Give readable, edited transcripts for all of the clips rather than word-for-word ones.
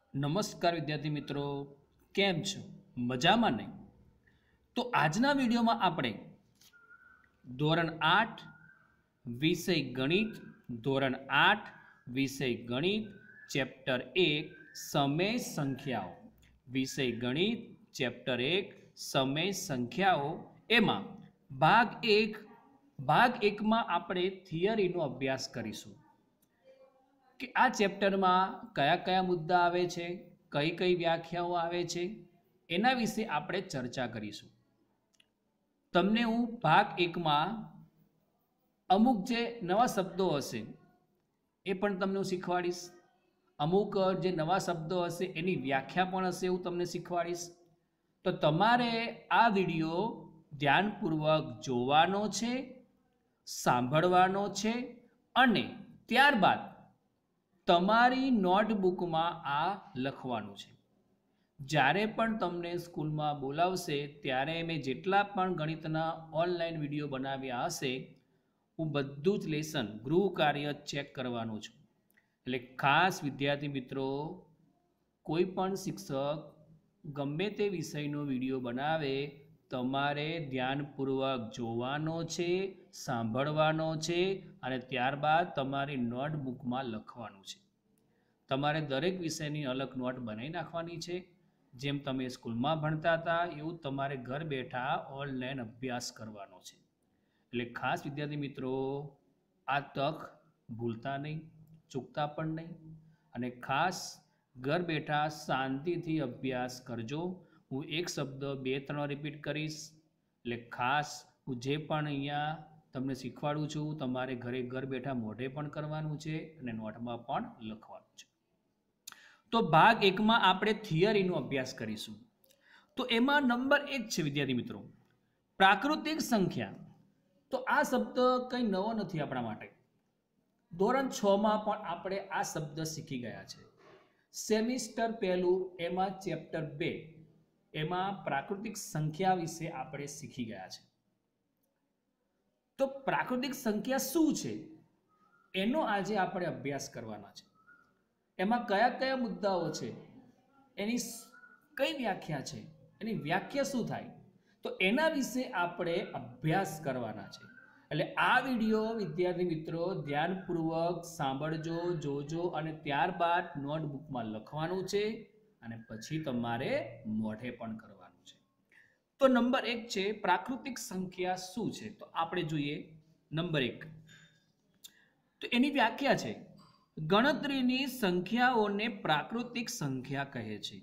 નમસ્કાર વિદ્યાર્થી મિત્રો, કેમ છો? મજામાં ને? તો આજના વિડીયોમાં આપણે ધોરણ 8 વિષય ગણિત ધોરણ 8 વિષય ગણિત ચેપ્ટર 1 સમય સંખ્યાઓ વિષય ગણિત ચેપ્ટર 1 સમય સંખ્યાઓ એમાં ભાગ 1 માં આપણે થિયરીનો અભ્યાસ કરીશું કે આ ચેપ્ટરમાં કયા કયા મુદ્દા આવે છે, કઈ કઈ વ્યાખ્યાઓ આવે છે, એના વિશે આપણે ચર્ચા કરીશું. તમને હું ભાગ 1માં અમુક જે નવા શબ્દો હશે એ પણ તમને હું શીખવાડીશ. અમુક જે નવા શબ્દો હશે એની વ્યાખ્યા પણ હશે, એવું તમને શીખવાડીશ. તો તમારે આ વિડીયો ધ્યાનપૂર્વક જોવાનો છે, સાંભળવાનો છે અને ત્યારબાદ તમારી નોટબુકમાં આ લખવાનું છે. જ્યારે પણ તમને સ્કૂલમાં બોલાવશે ત્યારે મેં જેટલા પણ ગણિતના ઓનલાઈન વિડીયો બનાવ્યા હશે, હું બધું જ લેસન ગૃહ કાર્ય ચેક કરવાનું છું. એટલે ખાસ વિદ્યાર્થી મિત્રો, કોઈ પણ શિક્ષક ગમે તે વિષયનો વિડીયો બનાવે, તમારે ધ્યાનપૂર્વક જોવાનો છે, સાંભળવાનો છે અને ત્યારબાદ તમારી નોટબુકમાં લખવાનું છે. તમારે દરેક વિષયની અલગ નોટ બનાવી નાખવાની છે. જેમ તમે સ્કૂલમાં ભણતા હતા એવું તમારે ઘર બેઠા ઓનલાઈન અભ્યાસ કરવાનો છે. એટલે ખાસ વિદ્યાર્થી મિત્રો, આ તક ભૂલતા નહીં, ચૂકતા પણ નહીં અને ખાસ ઘર બેઠા શાંતિથી અભ્યાસ કરજો. હું એક શબ્દ 2-3 રિપીટ કરીશ, એટલે ખાસ હું જે પણ અહીંયા તમને શીખવાડું છું તમારે ઘર બેઠા મોઢે પણ કરવાનું છે અને નોટમાં પણ લખવાનું છે. તો ભાગ 1માં આપણે થિયરીનો અભ્યાસ કરીશું. તો એમાં નંબર 1 છે વિદ્યાર્થી મિત્રો, પ્રાકૃતિક સંખ્યા. તો આ શબ્દ કંઈ નવો નથી આપણા માટે. ધોરણ 6માં પણ આપણે આ શબ્દ શીખી ગયા છે. સેમિસ્ટર પહેલું એમાં ચેપ્ટર 2 એમાં પ્રાકૃતિક સંખ્યા વિશે આપણે શીખી ગયા છે. તો પ્રાકૃતિક સંખ્યા શું છે એનો આજે આપણે અભ્યાસ કરવાના છે. એમાં કયા કયા મુદ્દાઓ છે, એની કઈ વ્યાખ્યા છે, એની વ્યાખ્યા શું થાય, તો એના વિશે આપણે અભ્યાસ કરવાના છે. એટલે આ વિડીયો વિદ્યાર્થી મિત્રો ધ્યાનપૂર્વક સાંભળજો, જોજો અને ત્યારબાદ નોટબુકમાં લખવાનું છે અને પછી તમારે મોઢે પણ કરવાનું છે. તો નંબર 1 છે પ્રાકૃતિક સંખ્યા શું છે. તો આપણે જોઈએ નંબર 1. તો એની વ્યાખ્યા છે, ગણતરીની સંખ્યાઓને પ્રાકૃતિક સંખ્યા કહે છે.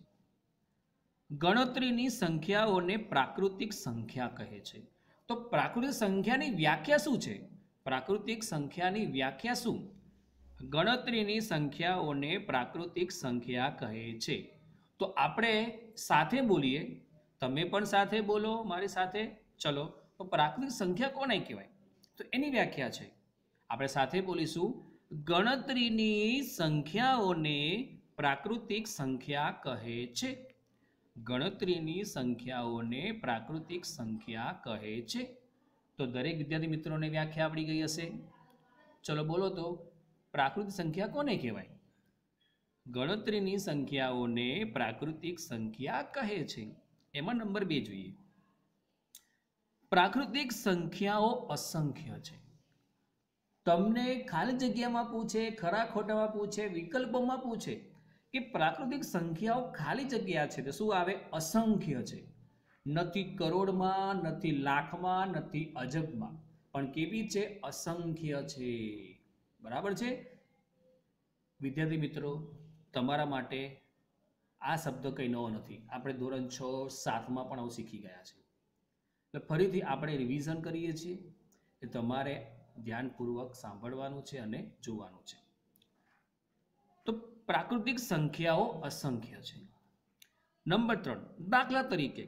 ગણતરીની સંખ્યાઓને પ્રાકૃતિક સંખ્યા કહે છે. તો પ્રાકૃતિક સંખ્યાની વ્યાખ્યા શું છે? પ્રાકૃતિક સંખ્યાની વ્યાખ્યા શું? ગણતરીની સંખ્યાઓને પ્રાકૃતિક સંખ્યા કહે છે. તો આપણે સાથે બોલીએ, તમે પણ સાથે બોલો મારી સાથે. ચલો, તો પ્રાકૃતિક સંખ્યા કોને કહેવાય? તો એની વ્યાખ્યા છે, આપણે સાથે બોલીશું, ગણતરીની સંખ્યાઓને પ્રાકૃતિક સંખ્યા કહે છે. ગણતરીની સંખ્યાઓને પ્રાકૃતિક સંખ્યા કહે છે. તો દરેક વિદ્યાર્થી મિત્રોને વ્યાખ્યા આવડી ગઈ હશે. ચલો બોલો, તો પ્રાકૃતિક સંખ્યા કોને કહેવાય? ગણતરીની સંખ્યાઓને પ્રાકૃતિક સંખ્યા કહે છે. એમાં નંબર 2 જોઈએ, પ્રાકૃતિક સંખ્યાઓ અસંખ્ય છે. તમને ખાલી જગ્યામાં પૂછે, ખરા ખોટામાં પૂછે, વિકલ્પોમાં પૂછે કે પ્રાકૃતિક સંખ્યાઓ ખાલી જગ્યા છે તો શું આવે? અસંખ્ય છે. નથી કરોડમાં, નથી લાખમાં, નથી અજબમાં, પણ કેવી છે? અસંખ્ય છે. બરાબર છે વિદ્યાર્થી મિત્રો, તમારા માટે આ શબ્દ કંઈ નવો નથી. આપણે ધોરણ 6-7માં પણ આવું શીખી ગયા છે. એટલે ફરીથી આપણે રિવિઝન કરીએ છીએ કે તમારે ધ્યાનપૂર્વક સાંભળવાનું છે અને જોવાનું છે. તો પ્રાકૃતિક સંખ્યાઓ અસંખ્ય છે. નંબર 3, દાખલા તરીકે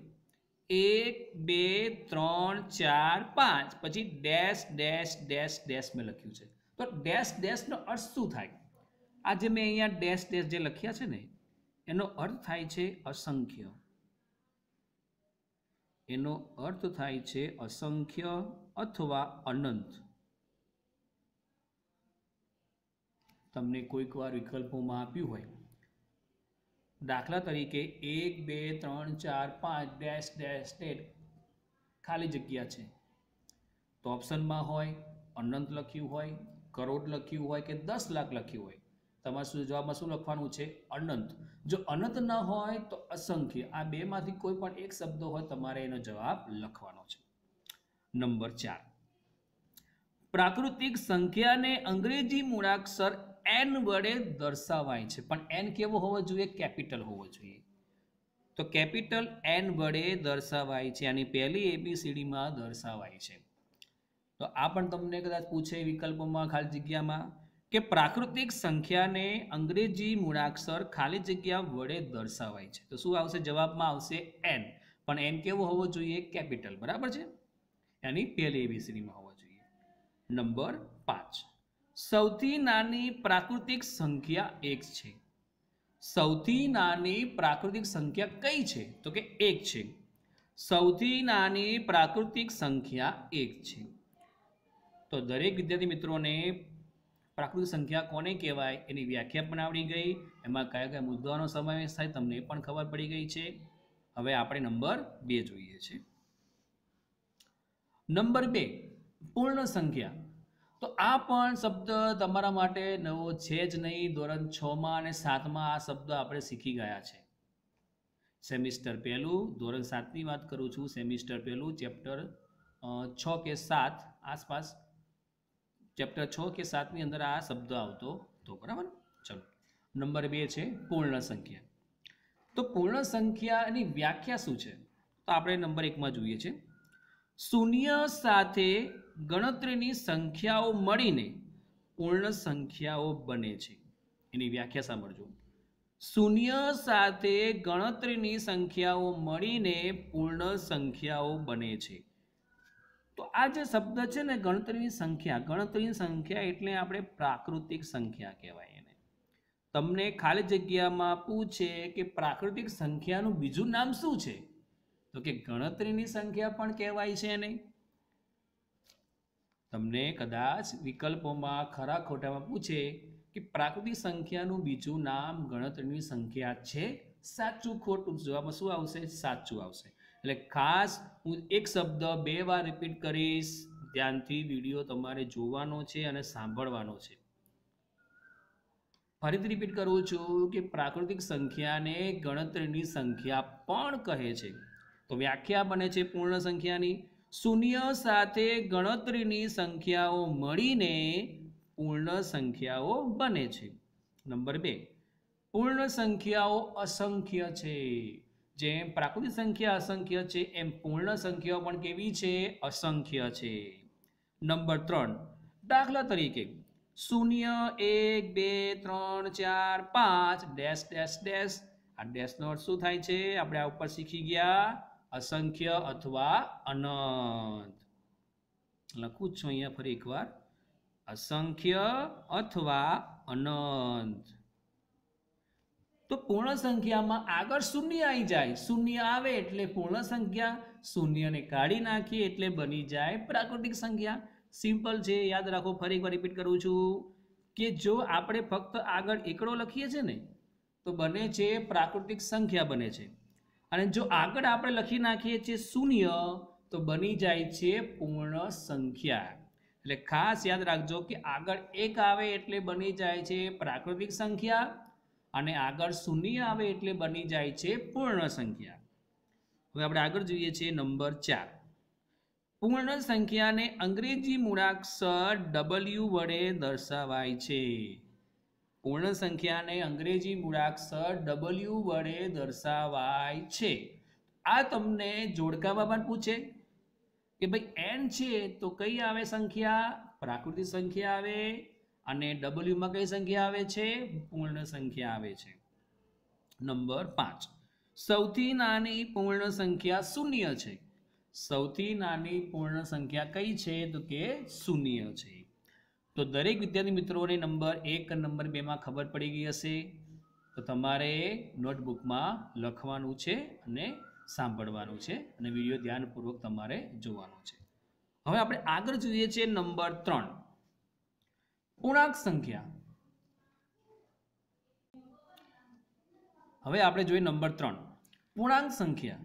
1 2 3 4 5 પછી ડેશ ડેશ ડેશ ડેશ મેં લખ્યું છે. તો ડેશ ડેશનો અર્થ શું થાય? આ જે મેં અહીંયા ડેશ ડેશ જે લખ્યા છે ને, એનો અર્થ થાય છે અસંખ્ય. એનો અર્થ થાય છે અસંખ્ય અથવા અનંત. તમને કોઈક વાર વિકલ્પોમાં આપ્યું હોય દાખલા તરીકે 1 2 3 4 5 ડેશ ડેશ ડેટ ખાલી જગ્યા છે તો ઓપ્શનમાં હોય અનંત લખ્યું હોય, કરોડ લખ્યું હોય કે 10 લાખ લખ્યું હોય, તમારે જવાબમાં શું લખવાનું છે? અનંત. જો અનંત ન હોય તો અસંખ્ય. આ બેમાંથી કોઈ પણ એક શબ્દ હોય તમારે એનો જવાબ લખવાનો છે. નંબર 4, પ્રાકૃતિક સંખ્યાને અંગ્રેજી મૂળાક્ષર n વડે દર્શાવાય છે, પણ n કેવો હોવો જોઈએ? કેપિટલ હોવો જોઈએ. તો કેપિટલ n વડે દર્શાવાય છે, આની પહેલી ABCDમાં દર્શાવાય છે. તો આ પણ તમને કદાચ પૂછે વિકલ્પોમાં ખાલી જગ્યામાં કે પ્રાકૃતિક સંખ્યાને અંગ્રેજી મૂળાક્ષર ખાલી જગ્યા વડે દર્શાવાય છે. તો શું આવશે? જવાબમાં આવશે n, પણ n કેવો હોવો જોઈએ? કેપિટલ. બરાબર છે, એની પહેલી ABCDમાં હોવો જોઈએ. નંબર 5, સૌથી નાની પ્રાકૃતિક સંખ્યા 1 છે. સૌથી નાની પ્રાકૃતિક સંખ્યા કઈ છે? તો કે 1 છે. સૌથી નાની પ્રાકૃતિક સંખ્યા 1 છે. તો દરેક વિદ્યાર્થી મિત્રોને પ્રાકૃતિક સંખ્યા કોને કહેવાય એની વ્યાખ્યા પણ આવડી ગઈ, એમાં કયા કયા મુદ્દાઓનો સમાવેશ થાય તમને પણ ખબર પડી ગઈ છે. હવે આપણે નંબર 2 જોઈએ છે. નંબર 2, પૂર્ણ સંખ્યા. તો આ પણ શબ્દ તમારા માટે નવો છે જ નહીં. ધોરણ 6માં અને 7માં આ શબ્દ આપણે શીખી ગયા છે. સેમિસ્ટર પહેલું, ધોરણ 7ની વાત કરું છું, સેમિસ્ટર પહેલું, ચેપ્ટર 6 કે 7 આસપાસ, ચેપ્ટર 6 કે 7ની અંદર આ શબ્દ આવતો હતો. બરાબર. ચલો, નંબર 2 છે પૂર્ણ સંખ્યા. તો પૂર્ણ સંખ્યાની વ્યાખ્યા શું છે? તો આપણે નંબર 1માં જોઈએ છે. શૂન્ય સાથે ગણતરીની સંખ્યાઓ મળીને પૂર્ણ સંખ્યાઓ બને છે. એની વ્યાખ્યા સાંભળજો. શૂન્ય સાથે ગણતરીની સંખ્યાઓ મળીને પૂર્ણ સંખ્યાઓ બને છે. તો આ જે શબ્દ છે ને ગણતરીની સંખ્યા એટલે આપણે પ્રાકૃતિક સંખ્યા કહેવાય એને. તમને ખાલી જગ્યામાં પૂછે કે પ્રાકૃતિક સંખ્યાનું બીજું નામ શું છે? તો કે ગણતરીની સંખ્યા પણ કહેવાય છે એને. તમને કદાચ વિકલ્પોમાં ખરા ખોટામાં પૂછે કે પ્રાકૃતિક સંખ્યાનું બીજું નામ ગણતરીની સંખ્યા છે, સાચું ખોટું? જવાબમાં શું આવશે? સાચું આવશે. એટલે ખાસ હું એક શબ્દ 2 વાર રિપીટ કરીશ, ધ્યાનથી વિડીયો તમારે જોવાનો છે અને સાંભળવાનો છે. ફરીથી રિપીટ કરું છું કે પ્રાકૃતિક સંખ્યાને ગણતરીની સંખ્યા પણ કહે છે. તો વ્યાખ્યા બને છે પૂર્ણ સંખ્યાની. શૂન્ય સાથે ગણતરીની સંખ્યાઓ મળીને પૂર્ણ સંખ્યાઓ બને છે. નંબર 2, પૂર્ણ સંખ્યાઓ અસંખ્ય છે. જેમ પ્રાકૃતિક સંખ્યા અસંખ્ય છે એમ પૂર્ણ સંખ્યાઓ પણ કેવી છે? અસંખ્ય છે. નંબર 3, દાખલા તરીકે 0 1 2 3 4 5 ડેશ ડેશ ડેશ. આ ડેશનો અર્થ શું થાય છે? આપણે આ ઉપર શીખી ગયા, અસંખ્ય અથવા અનંત. લખું છું અહીંયા ફરી એકવાર, અસંખ્ય અથવા અનંત. તો પૂર્ણ સંખ્યામાં આગળ શૂન્ય આવી જાય. શૂન્ય આવે એટલે પૂર્ણ સંખ્યા, શૂન્યને કાઢી નાખીએ એટલે બની જાય પ્રાકૃતિક સંખ્યા. સિમ્પલ છે, યાદ રાખો. ફરી એકવાર રિપીટ કરું છું કે જો આપણે ફક્ત આગળ એકડો લખીએ છીએ ને તો બને છે પ્રાકૃતિક સંખ્યા બને છે, અને જો આગળ આપણે લખી નાખીએ છીએ શૂન્ય તો બની જાય છે પૂર્ણ સંખ્યા. એટલે ખાસ યાદ રાખજો કે આગળ 1 આવે એટલે બની જાય છે પ્રાકૃતિક સંખ્યા, અને આગળ શૂન્ય આવે એટલે બની જાય છે પૂર્ણ સંખ્યા. હવે આપણે આગળ જોઈએ છીએ નંબર 4, પૂર્ણ સંખ્યાને અંગ્રેજી મૂળાક્ષર W વડે દર્શાવાય છે. પૂર્ણ સંખ્યાને અંગ્રેજી મૂળાક્ષર W વડે દર્શાવાય છે. આ તમને જોડકામાં પણ પૂછે કે ભાઈ n છે તો કઈ આવે સંખ્યા? પ્રાકૃતિક સંખ્યા આવે, અને W માં કઈ સંખ્યા આવે છે? પૂર્ણ સંખ્યા આવે છે. નંબર 5, સૌથી નાની પૂર્ણ સંખ્યા શૂન્ય છે. સૌથી નાની પૂર્ણ સંખ્યા કઈ છે? તો કે શૂન્ય છે. તો દરેક વિદ્યાર્થી મિત્રોને નંબર 1 અને નંબર 2 માં ખબર પડી ગઈ હશે. તો તમારે નોટબુકમાં લખવાનું છે અને સાંભળવાનું છે, અને વિડીયો ધ્યાનપૂર્વક તમારે જોવાનો છે. હવે આપણે આગળ જોઈએ છીએ નંબર 3, પૂર્ણાંક સંખ્યા. હવે આપણે જોઈએ નંબર 3 પૂર્ણાંક સંખ્યા।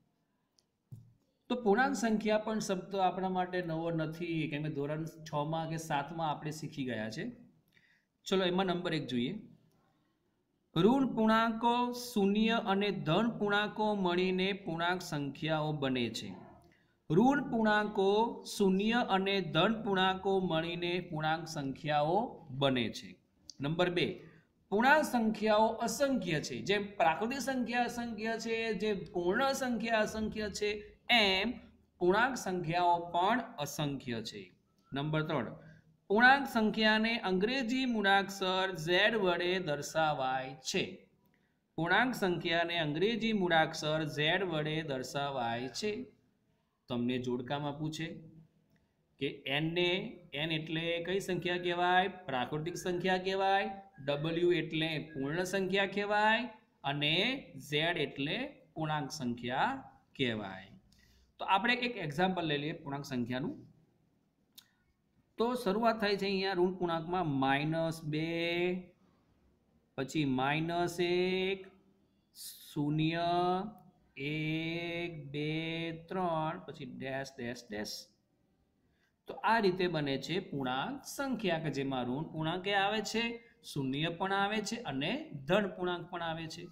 તો પૂર્ણાંક સંખ્યા પણ શબ્દ આપણા માટે નવો નથી, કેમ કે ધોરણ 6 માં કે 7 માં આપણે શીખી ગયા છે। ચલો એમાં નંબર 1 જોઈએ। ઋણ પૂર્ણાંકો, શૂન્ય અને ધન પૂર્ણાંકો મળીને પૂર્ણાંક સંખ્યાઓ બને છે। ઋણ પૂર્ણાંકો, શૂન્ય અને ધન પૂર્ણાંકો મળીને પૂર્ણાંક સંખ્યાઓ બને છે। નંબર 2 પૂર્ણાંક સંખ્યાઓ અસંખ્ય છે। જેમ પ્રાકૃતિક સંખ્યા અસંખ્ય છે, જે પૂર્ણ સંખ્યા અસંખ્ય છે, એમ પૂર્ણાંક સંખ્યાઓ પણ અસંખ્ય છે। નંબર 3 પૂર્ણાંક સંખ્યાને અંગ્રેજી મૂળાક્ષર Z વડે દર્શાવાય છે। પૂર્ણાંક સંખ્યાને અંગ્રેજી મૂળાક્ષર Z વડે દર્શાવાય છે। તમને જોડકામાં પૂછે કે n એટલે કઈ સંખ્યા કહેવાય? પ્રાકૃતિક સંખ્યા કહેવાય। W એટલે પૂર્ણ સંખ્યા કહેવાય અને Z એટલે પૂર્ણાંક સંખ્યા કહેવાય। તો આપણે એક એક્ઝામ્પલ લઈ લઈએ પૂર્ણાંક સંખ્યાનું। તો શરૂઆત થાય છે અહીંયા ઋણ પૂર્ણાંકમાં -2, પછી -1, 0, 1, 2, 3, પછી ડેશ ડેશ ડેશ। તો આ રીતે બને છે પૂર્ણાંક સંખ્યા કે જેમાં ઋણ પૂર્ણાંક આવે છે, શૂન્ય પણ આવે છે અને ધન પૂર્ણાંક પણ આવે છે।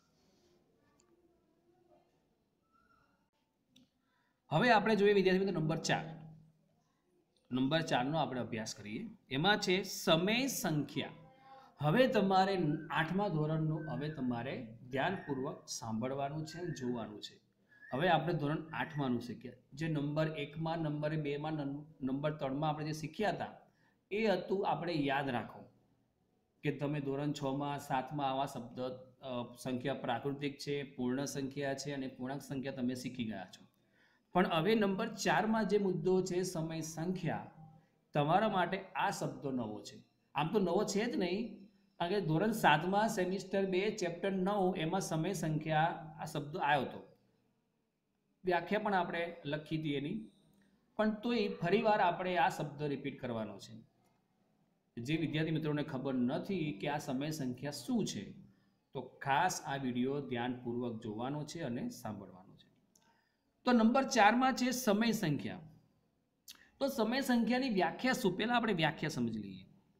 હવે આપણે જોઈએ વિદ્યાર્થી મિત્રો નંબર 4। નંબર 4 નો આપણે અભ્યાસ કરીએ। એમાં છે સમય સંખ્યા। હવે તમારે 8મા ધોરણનું હવે તમારે ધ્યાનપૂર્વક સાંભળવાનું છે, જોવાનું છે। હવે આપણે ધોરણ 8માનું શીખ્યા, જે નંબર 1માં, નંબર 2માં, નંબર 3માં આપણે જે શીખ્યા હતા એ હતું આપણે યાદ રાખો કે તમે ધોરણ 6માં 7માં આવા શબ્દ સંખ્યા પ્રાકૃતિક છે, પૂર્ણ સંખ્યા છે અને પૂર્ણાંક સંખ્યા તમે શીખી ગયા છો। પણ હવે નંબર 4માં જે મુદ્દો છે સમય સંખ્યા, તમારા માટે આ શબ્દો નવો છે। આમ તો નવો છે જ નહીં, કારણ કે ધોરણ 7માં સેમિસ્ટર 2 ચેપ્ટર 9 એમાં સમય સંખ્યા આ શબ્દો આવ્યો હતો, વ્યાખ્યા પણ આપણે લખી હતી એની, પણ તોય ફરીવાર આપણે આ શબ્દ રિપીટ કરવાનો છે। જે વિદ્યાર્થી મિત્રોને ખબર નથી કે આ સમય સંખ્યા શું છે, તો ખાસ આ વિડીયો ધ્યાનપૂર્વક જોવાનો છે અને સાંભળવાનો છે। તો નંબર 4માં છે સમય સંખ્યા। તો સમય સંખ્યાની વ્યાખ્યા શું? પહેલા આપણે વ્યાખ્યા સમજી લઈએ।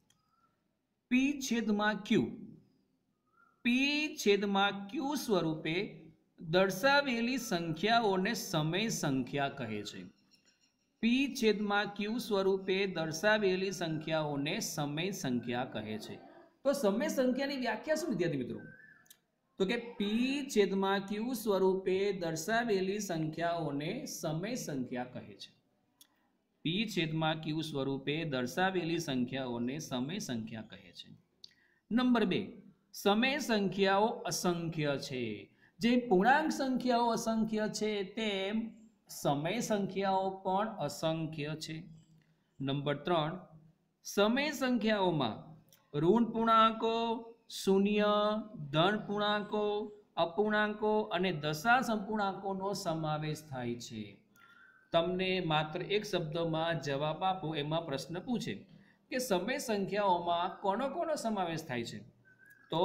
P/Q સ્વરૂપે દર્શાવેલી સંખ્યાઓને સમય સંખ્યા કહે છે। P/Q સ્વરૂપે દર્શાવેલી સંખ્યાઓને સમય સંખ્યા કહે છે। તો સમય સંખ્યાની વ્યાખ્યા શું વિદ્યાર્થી મિત્રો? તો કે P/Q સ્વરૂપે દર્શાવેલી સંખ્યાઓને સમય સંખ્યા કહે છે। P/Q સ્વરૂપે દર્શાવેલી સંખ્યાઓને સમય સંખ્યા કહે છે। નંબર 2 સમય સંખ્યાઓ અસંખ્ય છે। જે પૂર્ણાંક સંખ્યાઓ અસંખ્ય છે તેમ સમય સંખ્યાઓ પણ અસંખ્ય છે। નંબર 3 સમય સંખ્યાઓમાં ઋણ પૂર્ણાંકો, શૂન્ય, ધન પૂર્ણાંકો, અપૂર્ણાંકો અને દશાંશ અપૂર્ણાંકોનો સમાવેશ થાય છે। તમને માત્ર એક શબ્દમાં જવાબ આપો, એમાં પ્રશ્ન પૂછે કે સમય સંખ્યાઓમાં કોનો કોનો સમાવેશ થાય છે? તો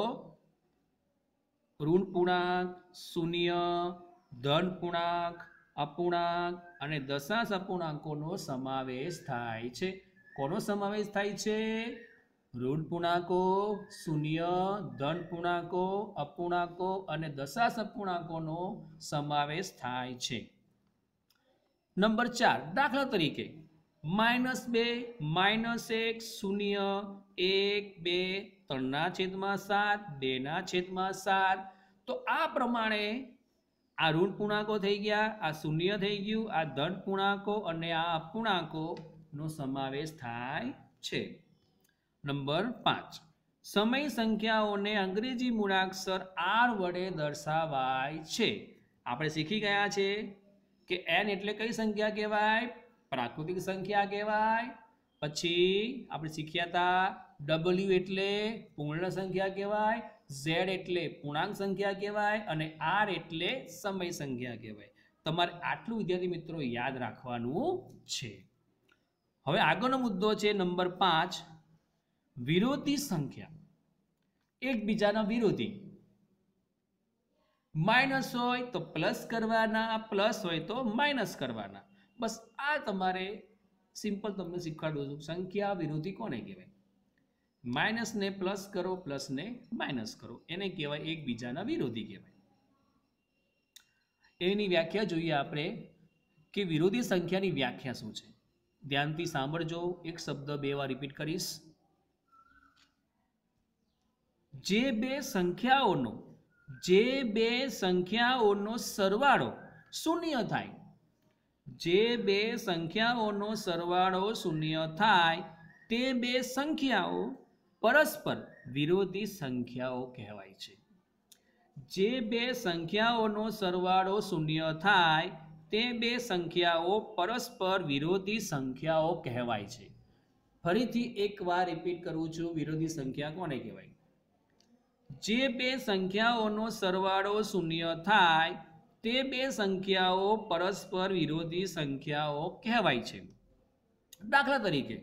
ઋણ પૂર્ણાંક, શૂન્ય, ધન પૂર્ણાંક, અપૂર્ણાંક અને દશાંશ અપૂર્ણાંકોનો સમાવેશ થાય છે। કોનો સમાવેશ થાય છે? ઋણ પૂર્ણાંકો, શૂન્ય, ધન પૂર્ણાંકો, અપૂર્ણાંકો અને દશાંશ અપૂર્ણાંકોનો સમાવેશ થાય છે। નંબર 4 દાખલા તરીકે -2, -1, 0, 1, 2, 3/7, 2/7। તો આ પ્રમાણે આ ઋણ પૂર્ણાંકો થઈ ગયા, આ શૂન્ય થઈ ગયું, આ ધન પૂર્ણાંકો અને આ અપૂર્ણાંકોનો સમાવેશ થાય છે। નંબર 5 સમય સંખ્યાઓને અંગ્રેજી મૂળાક્ષર R વડે દર્શાવાય છે। આપણે શીખી ગયા છે કે n એટલે કઈ સંખ્યા કહેવાય? પ્રાકૃતિક સંખ્યા કહેવાય। પછી આપણે શીખ્યા હતા W એટલે પૂર્ણ સંખ્યા કહેવાય, Z એટલે પૂર્ણાંક સંખ્યા કહેવાય અને R એટલે સમય સંખ્યા કહેવાય। તમારે આટલું વિદ્યાર્થી મિત્રો યાદ રાખવાનું છે। હવે આગળનો મુદ્દો છે નંબર 5 વિરોધી સંખ્યા, એકબીજાના વિરોધી। માઇનસ હોય તો પ્લસ કરવાના, પ્લસ હોય તો માઇનસ કરવાના. બસ આ તમારે સિમ્પલ તમને શીખવાડું છું. સંખ્યા વિરોધી કોને કહેવાય? માઇનસને પ્લસ કરો, પ્લસને માઇનસ કરો, એને કહેવાય એકબીજાના વિરોધી કહેવાય. એની વ્યાખ્યા જોઈએ આપણે કે વિરોધી સંખ્યાની વ્યાખ્યા શું છે. ધ્યાનથી સાંભળજો. એક શબ્દ 2 વાર રિપીટ કરીશ. જે બે સંખ્યાઓનો સરવાળો શૂન્ય થાય, જે બે સંખ્યાઓનો સરવાળો શૂન્ય થાય તે બે સંખ્યાઓ પરસ્પર વિરોધી સંખ્યાઓ કહેવાય છે. જે બે સંખ્યાઓનો સરવાળો શૂન્ય થાય તે બે સંખ્યાઓ પરસ્પર વિરોધી સંખ્યાઓ કહેવાય છે. ફરીથી એકવાર રિપીટ કરું છું. વિરોધી સંખ્યા કોને કહેવાય? જે બે સંખ્યાઓનો સરવાળો શૂન્ય થાય તે બે સંખ્યાઓ પરસ્પર વિરોધી સંખ્યાઓ કહેવાય છે. દાખલા તરીકે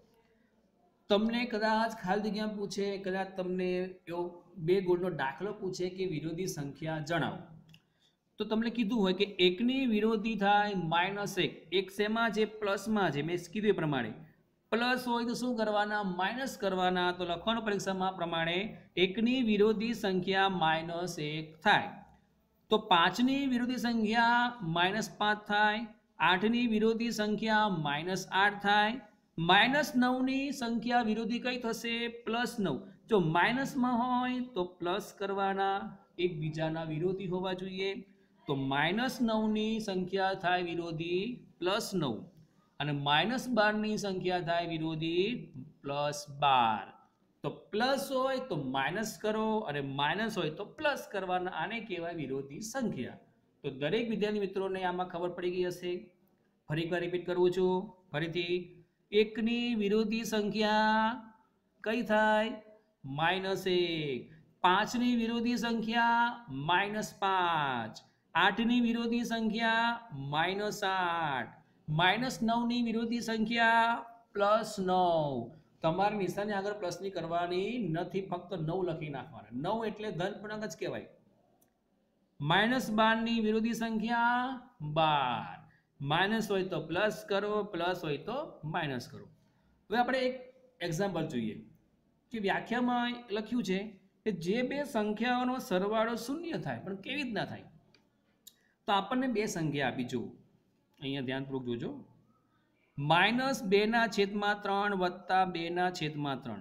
તમને કદાચ ખાલી જગ્યા પૂછે, કદાચ તમને એવો 2 ગુણનો દાખલો પૂછે કે વિરોધી સંખ્યા જણાવો, તો તમને કીધું હોય કે એકની વિરોધી થાય -1. એક શેમાં છે? પ્લસમાં છે. મેં કીધું એ પ્રમાણે પ્લસ હોય તો શું કરવાના? માઇનસ કરવાના. તો લખવાનું પરીક્ષામાં પ્રમાણે એકની વિરોધી સંખ્યા -1 થાય. તો 5ની વિરોધી સંખ્યા -5 થાય. 8ની વિરોધી સંખ્યા -8 થાય. -9ની સંખ્યા વિરોધી કઈ થશે? +9. જો માઇનસમાં હોય તો પ્લસ કરવાના, એકબીજાના વિરોધી હોવા જોઈએ. તો -9ની સંખ્યા થાય વિરોધી +9 અને -12ની સંખ્યા થાય વિરોધી +12. તો પ્લસ હોય તો માઇનસ કરો અને માઇનસ હોય તો પ્લસ કરવાના. આને કહેવાય વિરોધી સંખ્યા. તો દરેક વિદ્યાર્થી મિત્રોને આમાં ખબર પડી ગઈ હશે. ફરી એકવાર રિપીટ કરું છું. ફરીથી એકની વિરોધી સંખ્યા કઈ થાય? -1. 5ની વિરોધી સંખ્યા -5. 8ની વિરોધી સંખ્યા -8. -9ની વિરોધી સંખ્યા +9. તમારે નિશાની આગળ પ્લસની કરવાની નથી, ફક્ત 9 લખી નાખવાના. 9 એટલે ધન પૂર્ણાંક જ કહેવાય. -12ની વિરોધી સંખ્યા 12. માઇનસ હોય તો પ્લસ કરો, પ્લસ હોય તો માઇનસ કરો. હવે આપણે એક એક્ઝામ્પલ જોઈએ કે વ્યાખ્યામાં લખ્યું છે કે જે બે સંખ્યાઓનો સરવાળો શૂન્ય થાય. પણ કેવી રીતના થાય? તો આપણને 2 સંખ્યા આપી. જુઓ અહીંયા ધ્યાનપૂર્વક જોજો. -2/3 + 2/3.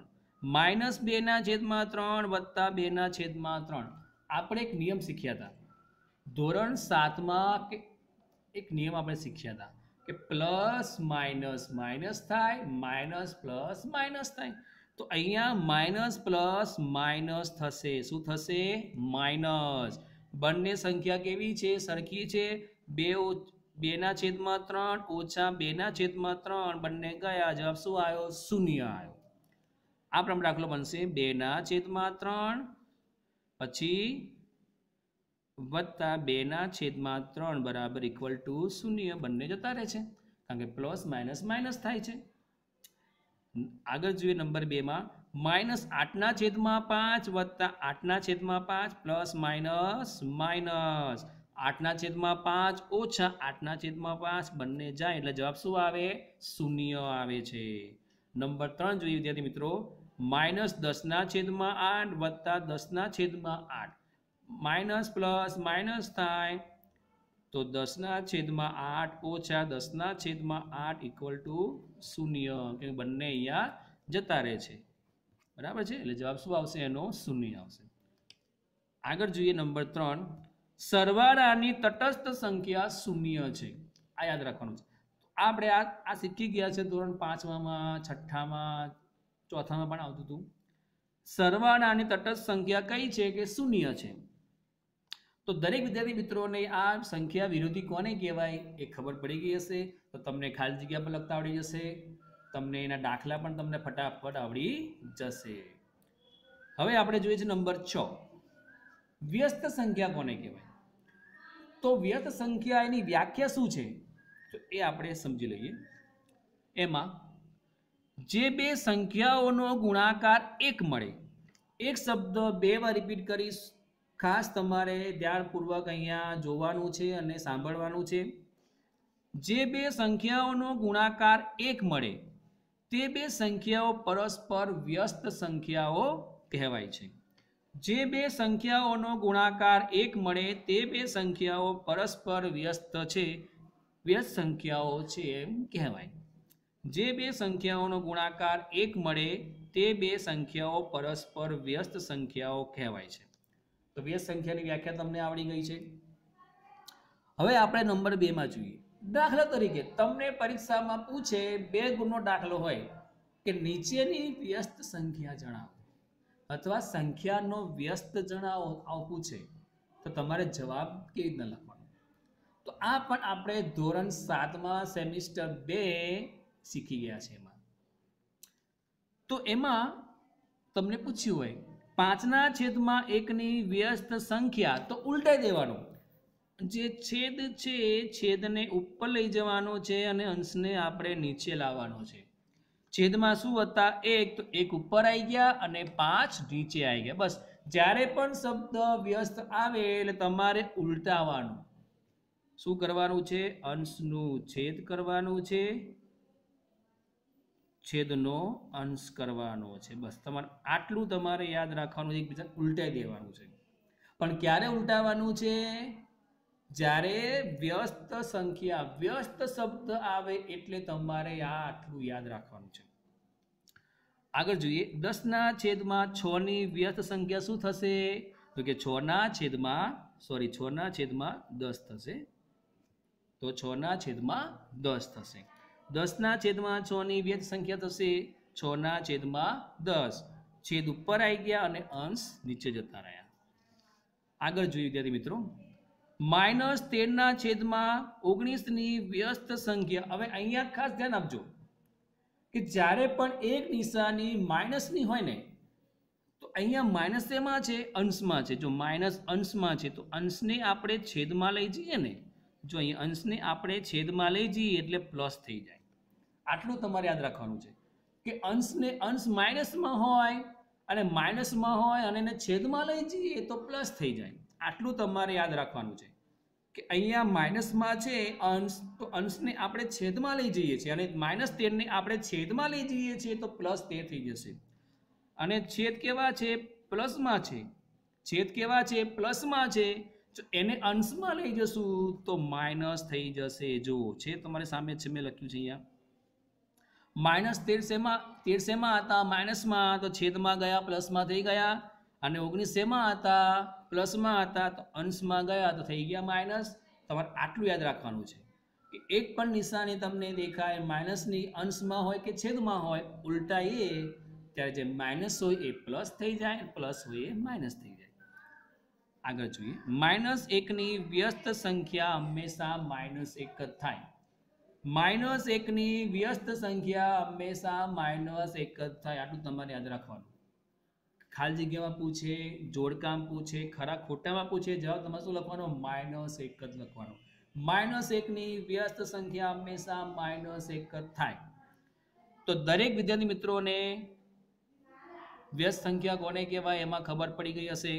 -2/3 + 2/3. આપણે એક નિયમ શીખ્યા હતા ધોરણ 7માં કે એક નિયમ આપણે શીખ્યા હતા કે પ્લસ માઇનસ માઇનસ થાય, માઇનસ પ્લસ માઇનસ થાય. તો અહીંયા માઇનસ પ્લસ માઇનસ થશે. શું થશે? માઇનસ. બંને સંખ્યા કેવી છે? સરખી છે. 2/3 - 2/3 બંને ગયા. જવાબ શું આવ્યો? 0 આવ્યો. આ પ્રમાણે દાખલો બનશે 2/3 પછી વત્તા 2/3 બરાબર =0. બંને જતા રહે છે કારણ કે પ્લસ માઇનસ માઇનસ થાય છે. આગળ જોઈએ નંબર 2 માં -8/5 વત્તા 8/5 પ્લસ માઇનસ માઇનસ. 8/5 ઓછા 8/5 બંને જાય એટલે જવાબ શું આવે? 0 આવે છે. નંબર 3 જોઈએ વિદ્યાર્થી મિત્રો. -10/8 વત્તા 10/8. માઇનસ પ્લસ માઇનસ થાય તો 10/8 ઓછા 10/8 =0. કે બંને અહીંયા જતા રહે છે. બરાબર છે. એટલે જવાબ શું આવશે? એનો 0 આવશે. આગળ જોઈએ નંબર 3. સરવાળાની તટસ્થ સંખ્યા 0 છે. આ યાદ રાખવાનું છે. આપણે આ શીખી ગયા છે ધોરણ 5માં, 6માં, 4માં પણ આવતું હતું. સરવાળાની તટસ્થ સંખ્યા કઈ છે? કે 0 છે. તો દરેક વિદ્યાર્થી મિત્રોને આ સંખ્યા વિરોધી કોને કહેવાય એ ખબર પડી ગઈ હશે. તો તમને ખાલી જગ્યા પર લખતા આવડી જશે. તમને એના દાખલા પણ તમને ફટાફટ આવડી જશે. હવે આપણે જોઈએ છે નંબર 6. વ્યસ્ત સંખ્યા કોને કહેવાય? તો વ્યસ્ત સંખ્યા એની વ્યાખ્યા શું છે? તો એ આપણે સમજી લઈએ. એમાં જે બે સંખ્યાઓનો ગુણાકાર 1 મળે. એક શબ્દ 2 વાર રિપીટ કરીશ. ખાસ તમારે ધ્યાનપૂર્વક અહીંયા જોવાનું છે અને સાંભળવાનું છે। જે બે સંખ્યાઓનો ગુણાકાર 1 મળે તે બે સંખ્યાઓ પરસ્પર વ્યસ્ત સંખ્યાઓ કહેવાય છે। જે બે સંખ્યાઓનો ગુણાકાર 1 મળે તે બે સંખ્યાઓ પરસ્પર વ્યસ્ત સંખ્યાઓ છે એમ કહેવાય। જે બે સંખ્યાઓનો ગુણાકાર 1 મળે તે બે સંખ્યાઓ પરસ્પર વ્યસ્ત સંખ્યાઓ કહેવાય છે। તો વ્યસ્ત સંખ્યાની વ્યાખ્યા તમને આવડી ગઈ છે। હવે આપણે નંબર 2 માં જોઈએ। દાખલા તરીકે તમને પરીક્ષામાં પૂછે 2 ગુણનો દાખલો હોય કે નીચેની વ્યસ્ત સંખ્યા જણાવો અથવા સંખ્યાનો વ્યસ્ત જણાવો આવું પૂછે તો તમારે જવાબ કેવી રીતના લખવાનો? તો આ પણ આપણે ધોરણ 7માં સેમિસ્ટર 2 શીખી ગયા છે। તો એમાં તમને પૂછ્યું હોય 5/1 ની વ્યસ્ત સંખ્યા તો ઉલટાઈ દેવાનું। જે છેદ છે છેદને ઉપર લઈ જવાનો છે અને અંશને આપણે નીચે લાવવાનો છે। છેદમાં શું હતા 1 તો 1 ઉપર આવી ગયા અને 5 નીચે આવી ગયા। બસ જ્યારે પણ શબ્દ વ્યસ્ત આવે એટલે તમારે ઉલટાવવાનું। શું કરવાનું છે? અંશનું છેદ કરવાનું છે, છેદનો અંશ કરવાનો છે। બસ તમારે આટલું તમારે યાદ રાખવાનું છે, એકબીજા ઉલટાઈ દેવાનું છે। પણ ક્યારે ઉલટાવવાનું છે? જ્યારે વ્યસ્ત સંખ્યા વ્યસ્ત શબ્દ આવે એટલે તમારે આટલું યાદ રાખવાનું છે। આગળ જોઈએ 10/6 ની વ્યસ્ત સંખ્યા શું થશે? તો કે 6/10 થશે। તો 6/10 થશે। 10/6 ની વ્યસ્ત સંખ્યા થશે 6/10। છેદ ઉપર આવી ગયા અને અંશ નીચે જતા રહ્યા। આગળ જોઈએ વિદ્યાર્થી મિત્રો -13/19 ની વ્યસ્ત સંખ્યા। હવે અહીંયા ખાસ ધ્યાન આપજો કે જ્યારે પણ એક નિશાની માઇનસની હોય ને તો અહીંયા માઇનસ શેમાં છે? અંશમાં છે। જો માઇનસ અંશમાં છે તો અંશને આપણે છેદમાં લઈ જઈએ ને, જો અહીંયા અંશને આપણે છેદમાં લઈ જઈએ એટલે પ્લસ થઈ જાય। આટલું તમારે યાદ રાખવાનું છે કે અંશ માઇનસમાં હોય અને એને છેદમાં લઈ જઈએ તો પ્લસ થઈ જાય। આટલું તમારે યાદ રાખવાનું છે કે અહીંયા માઇનસમાં છે અંશ, તો અંશને આપણે છેદમાં લઈ જઈએ છીએ અને -13 ને આપણે છેદમાં લઈ જઈએ છીએ તો +13 થઈ જશે। અને છેદ કેવા છે? પ્લસમાં છે। છેદ કેવા છે? પ્લસમાં છે। જો એને અંશમાં લઈ જશું તો માઇનસ થઈ જશે। જો છે તમારી સામે છે, મેં લખ્યું છે અહીંયા -13 શેમાં હતા? માઇનસમાં, તો છેદમાં ગયા પ્લસમાં થઈ ગયા। અને 19 શેમાં હતા? પ્લસમાં હતા, તો અંશમાં ગયા તો થઈ ગયા માઇનસ। તમારે આટલું યાદ રાખવાનું છે કે એક પણ નિશાની તમને દેખાય માઇનસની અંશમાં હોય કે છેદમાં હોય, ઉલટાઈએ ત્યારે જે માઇનસ હોય એ પ્લસ થઈ જાય, પ્લસ હોય એ માઇનસ થઈ જાય। આગળ જોઈએ -1 ની વ્યસ્ત સંખ્યા હંમેશા -1 જ થાય। -1 ની વ્યસ્ત સંખ્યા હંમેશા -1 જ થાય। આટલું તમારે યાદ રાખવાનું। ખાલી જગ્યામાં પૂછે, જોડકામ પૂછે, ખરા ખોટામાં પૂછે, જવાબ તમારે શું લખવાનો? -1 જ લખવાનો। -1 ની વ્યસ્ત સંખ્યા હંમેશા -1 જ થાય। તો દરેક વિદ્યાર્થી મિત્રોને વ્યસ્ત સંખ્યા કોને કહેવાય એમાં ખબર પડી ગઈ હશે।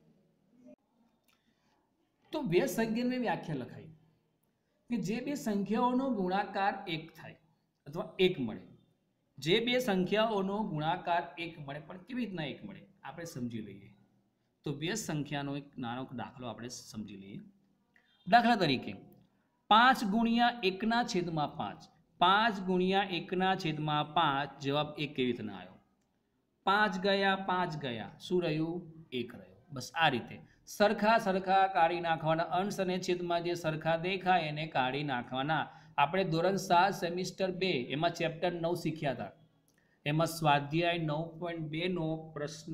તો વ્યસ્ત સંખ્યાની વ્યાખ્યા લખાઈ કે જે બે સંખ્યાઓનો ગુણાકાર 1 થાય અથવા 1 મળે। જે બે સંખ્યાઓનો ગુણાકાર 1 મળે, પણ કેવી રીતના 1 મળે આપણે સમજી લઈએ। તો વ્યસ્ત સંખ્યાનો એક નાનો દાખલો આપણે સમજી લઈએ। દાખલા તરીકે 5 × 1/5, 5 × 1/5 જવાબ 1 કેવી રીતના આવ્યો? 5 ગયા 5 ગયા, શું રહ્યું? 1 રહ્યો। બસ આ રીતે સરખા કાઢી નાખવાના। અંશ અને છેદમાં જે સરખા દેખાય એને કાઢી નાખવાના। આપણે ધોરણ 7 સેમિસ્ટર 2 એમાં ચેપ્ટર 9 શીખ્યા હતા। એમાં સ્વાધ્યાય 9.2 નો પ્રશ્ન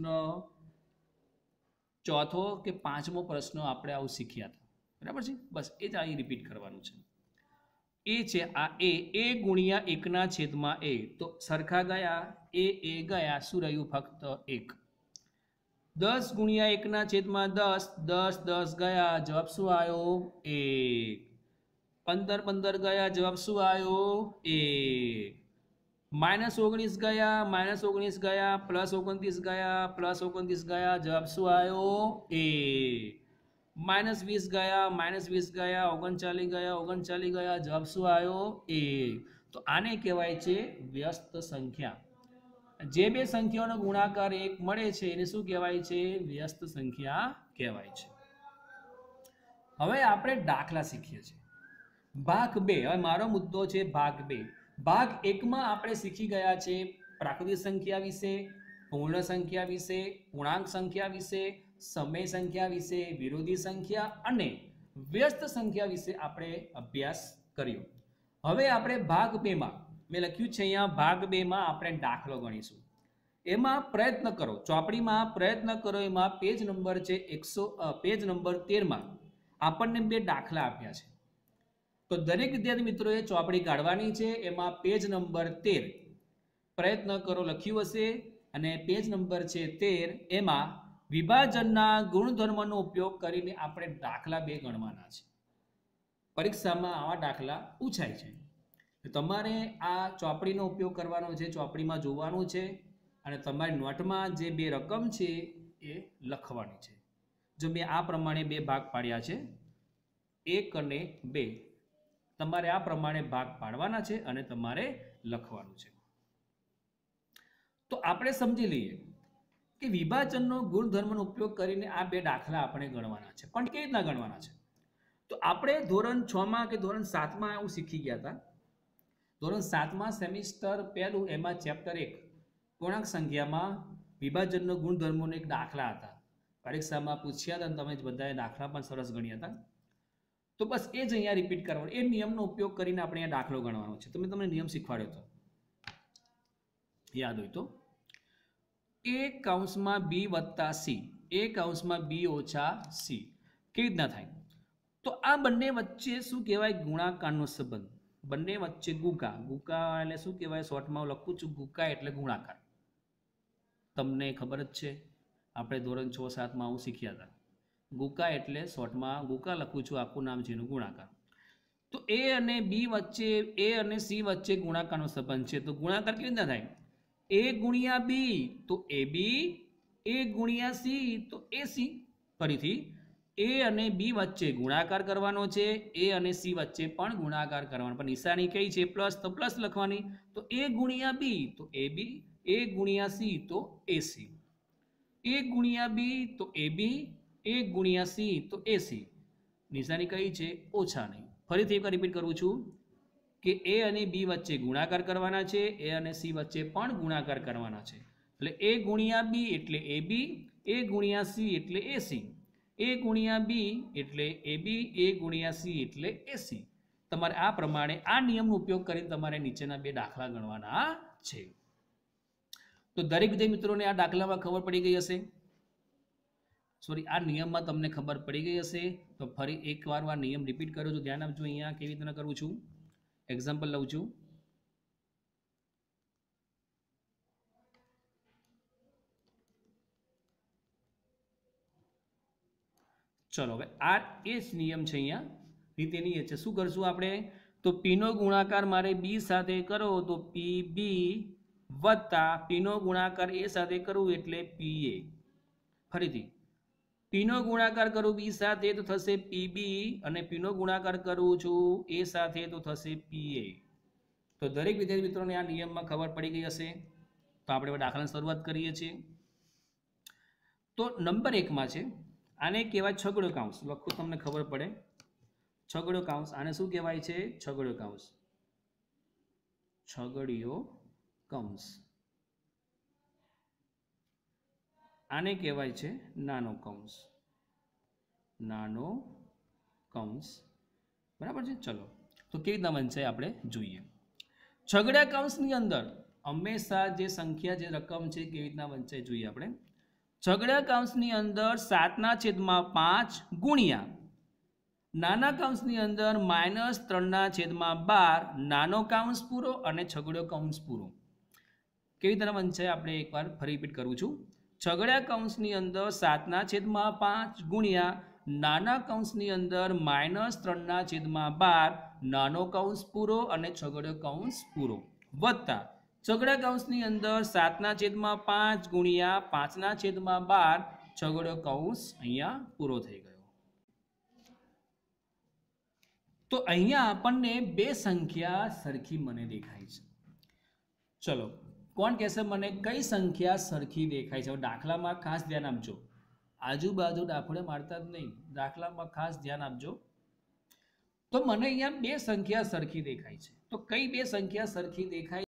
ચોથો કે 5મો પ્રશ્ન આપણે આવું શીખ્યા હતા, બરાબર છે? બસ એ જ અહીં રિપીટ કરવાનું છે। એ છે આ a ગુણ્યા 1/a, તો સરખા ગયા એ ગયા, શું રહ્યું? ફક્ત 1। 10 × 1/10, 10 ગયા, જવાબ શું આવ્યો? 1। 15 ગયા, જવાબ શું આવ્યો? 1। -19 ગયા, -19 ગયા, +29 ગયા, +29 ગયા, જવાબ શું આવ્યો? એ. -20 ગયા, -20 ગયા, 39 ગયા, 39 ગયા, જવાબ શું આવ્યો? એ. તો આને કહેવાય છે વ્યસ્ત સંખ્યા. જે બે સંખ્યાઓનો ગુણાકાર 1 મળે છે એને શું કહેવાય છે? વ્યસ્ત સંખ્યા કહેવાય છે. હવે આપણે દાખલા શીખીએ છીએ. ભાગ 2. હવે મારો મુદ્દો છે ભાગ 2. ભાગ 1 માં આપણે શીખી ગયા છે પ્રાકૃતિક સંખ્યા વિશે, પૂર્ણ સંખ્યા વિશે, પૂર્ણાંક સંખ્યા વિશે, સમય સંખ્યા વિશે, વિરોધી સંખ્યા અને વ્યસ્ત સંખ્યા વિશે આપણે અભ્યાસ કર્યો. હવે આપણે ભાગ 2 માં મેં લખ્યું છે અહીંયા ભાગ 2 માં આપણે દાખલો ગણીશું. એમાં પ્રયત્ન કરો, ચોપડીમાં પ્રયત્ન કરો. એમાં પેજ નંબર છે પેજ નંબર 13 માં આપણને 2 દાખલા આપ્યા છે. તો દરેક વિદ્યાર્થી મિત્રોએ ચોપડી કાઢવાની છે. એમાં પેજ નંબર 13 પ્રયત્ન કરો લખ્યું હશે અને પેજ નંબર છે 13 એમાં વિભાજનના ગુણધર્મનો ઉપયોગ કરીને આપણે દાખલા 2 ગણવાના છે. પરીક્ષામાં આવા દાખલા પૂછાય છે. તમારે આ ચોપડીનો ઉપયોગ કરવાનો છે, ચોપડીમાં જોવાનું છે અને તમારી નોટમાં જે 2 રકમ છે એ લખવાની છે. જો મેં આ પ્રમાણે 2 ભાગ પાડ્યા છે, 1 અને 2. તમારે આ પ્રમાણે ભાગ પાડવાના છે અને તમારે લખવાનું છે. તો આપણે સમજી લઈએ કે વિભાજનનો ગુણધર્મનો ઉપયોગ કરીને આ 2 દાખલા આપણે ગણવાના છે. પણ કેવી રીતના ગણવાના છે? તો આપણે ધોરણ 6 માં કે ધોરણ 7 માં એવું શીખી ગયા હતા. ધોરણ 7 માં સેમિસ્ટર પહેલું એમાં ચેપ્ટર 1 પૂર્ણાંક સંખ્યામાં વિભાજનનો ગુણધર્મોનો એક દાખલા હતા. પરીક્ષામાં પૂછ્યા હતા અને તમે બધાએ દાખલા પણ સરસ ગણ્યા હતા. તો બસ એ જ અહીંયા રિપીટ કરવાનો. એ નિયમનો ઉપયોગ કરીને આપણે અહીંયા દાખલો ગણવાનો છે. તમે તમને નિયમ શીખવાડ્યો હતો, યાદ હોય તો. a કૌંસમાં b વત્તા c, a કૌંસમાં b ઓછા c કેવી રીતના થાય? તો આ બંને વચ્ચે શું કહેવાય? ગુણાકારનો સંબંધ. બંને વચ્ચે ગુકા. ગુકા એટલે શું કહેવાય? શોર્ટમાં હું લખું છું ગુકા એટલે ગુણાકાર. તમને ખબર જ છે, આપણે ધોરણ 6-7 માં આવું શીખ્યા હતા. ગુકા એટલે શોર્ટમાં ગુકા લખું છું, આખું નામ છે એનું ગુણાકાર. તો a અને b વચ્ચે, a અને c વચ્ચે ગુણાકારનો સંબંધ છે. તો ગુણાકાર કેવી રીતના થાય? a ગુણ્યા b તો ab, a ગુણ્યા c તો ac. ફરીથી a અને b વચ્ચે ગુણાકાર કરવાનો છે, a અને c વચ્ચે પણ ગુણાકાર કરવાનો. પણ નિશાની કઈ છે? પ્લસ, તો પ્લસ લખવાની. તો a ગુણ્યા b તો ab, a ગુણ્યા c તો ac, a ગુણ્યા b તો ab, a ગુણ્યા c તો ac. નિશાની કઈ છે? ઓછા નહીં. ફરીથી એક રિપીટ કરું છું કે a અને b વચ્ચે ગુણાકાર કરવાના છે, a અને c વચ્ચે પણ ગુણાકાર કરવાના છે. એટલે a ગુણ્યા b એટલે ab, a ગુણ્યા c એટલે ac, a ગુણ્યા b એટલે ab, a ગુણ્યા c એટલે ac. તમારે આ પ્રમાણે આ નિયમનો ઉપયોગ કરીને તમારે નીચેના 2 દાખલા ગણવાના છે. તો દરેક વિદ્યાર્થી મિત્રોને આ દાખલામાં ખબર પડી ગઈ હશે. આ નિયમમાં તમને ખબર પડી ગઈ હશે. તો ફરી એકવાર આ નિયમ રિપીટ કરું છું, ધ્યાન આપજો. અહીંયા કેવી રીતના કરું છું, એક્ઝામ્પલ લઉં છું. ચલો હવે આ એ જ નિયમ છે. અહીંયા રીતેની એ છે. શું કરશું આપણે? તો p નો ગુણાકાર મારે b સાથે કરો તો pb વત્તા p નો ગુણાકાર a સાથે કરવું એટલે pa. ફરીથી p નો ગુણાકાર કરું b સાથે તો થશે pb અને p નો ગુણાકાર કરું છું a સાથે તો થશે pa. તો દરેક વિદ્યાર્થી મિત્રોને આ નિયમમાં ખબર પડી ગઈ હશે. તો આપણે દાખલાની શરૂઆત કરીએ છીએ. તો નંબર 1 માં છે, આને કહેવાય છગડો કાઉન્સ. લખો તમને ખબર પડે. છગડો કાઉન્સ. આને શું કહેવાય છે? છગડો કાઉન્સ. છગડીયો કૌંસ. આને કહેવાય છે નાનો કૌંસ. નાનો કૌંસ. બરાબર છે. ચલો તો કેવી રીતના વંચાય આપણે જોઈએ. છગડા કૌંસની અંદર હંમેશા જે સંખ્યા, જે રકમ છે કેવી રીતના વંચાય જોઈએ આપણે. છગડા કૌંસની અંદર 7/5 ગુણ્યા નાના કૌંસની અંદર -3/12 નાનો કૌંસ પૂરો અને છગડો કૌંસ પૂરો. કેવી રીતના વંચાય આપણે એકવાર ફરી રિપીટ કરું છું. છગડા કૌંસની અંદર 7/5 ગુણ્યા નાના કૌંસની અંદર -3/12 નાનો કૌંસ પૂરો અને છગડો કૌંસ પૂરો વત્તા છગડા કૌંસની અંદર 7/5 ગુણ્યા 5/12 છગડો કૌંસ અહીંયા પૂરો થઈ ગયો. તો અહીંયા આપણને બે સંખ્યા સરખી મને દેખાય છે. ચલો, કોણ કહેશે મને કઈ સંખ્યા સરખી દેખાય છે? દાખલામાં ખાસ ધ્યાન આપજો, આજુબાજુ દાખલે મારતા જ નહીં, દાખલામાં ખાસ ધ્યાન આપજો. તો મને અહીંયા બે સંખ્યા સરખી દેખાય છે. તો કઈ બે સંખ્યા સરખી દેખાય?